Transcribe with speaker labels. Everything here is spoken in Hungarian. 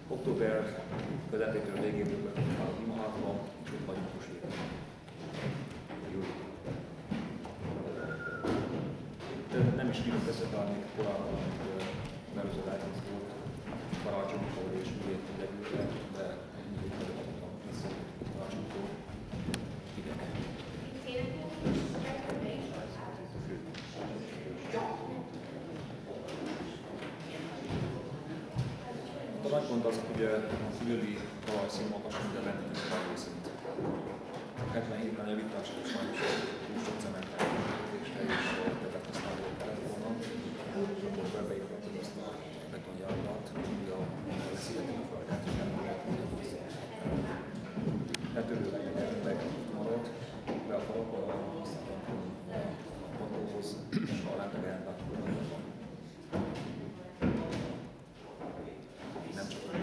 Speaker 1: Október közepétől végétől vagyunk már Imhatban, és ott vagyunk Húsvéton. Itt nem is bírunk összetalálni korábban, amit az előző lájthoz volt, karácsonykor és húsvéton legyűlve, de mindig nagyon vissza karácsonykor hideg. A nagy pont az, hogy a fülödi talajszín magasan, de rendkívül talajszint. 77-ben javításra sajnos túl sok cementel és többet használók kellett volna. Akkor beépítettük azt a betonjárlat, ami a leszítettük a földet, és nem lehet hozzá. Letörő meg marad, be a falakba, aztán a padlóhoz, és a lámpegyen van. Nem csak a